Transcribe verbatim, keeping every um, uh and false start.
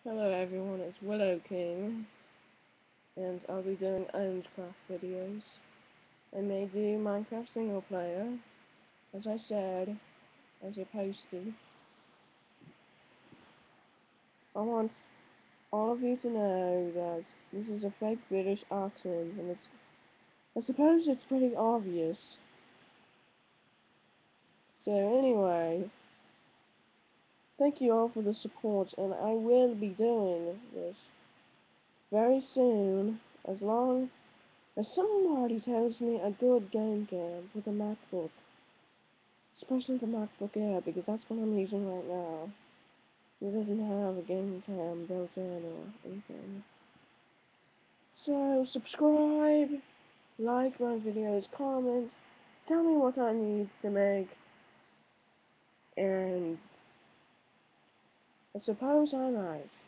Hello everyone, it's WiloKing, and I'll be doing Minecraft videos. I may do Minecraft single player, as I said, as I posted. I want all of you to know that this is a fake British accent, and it's, I suppose it's pretty obvious. So anyway, thank you all for the support, and I will be doing this very soon, as long as somebody tells me a good game cam with a MacBook. Especially the MacBook Air, because that's what I'm using right now. It doesn't have a game cam built in or anything. So, subscribe, like my videos, comment, tell me what I need to make, and I suppose I'm out.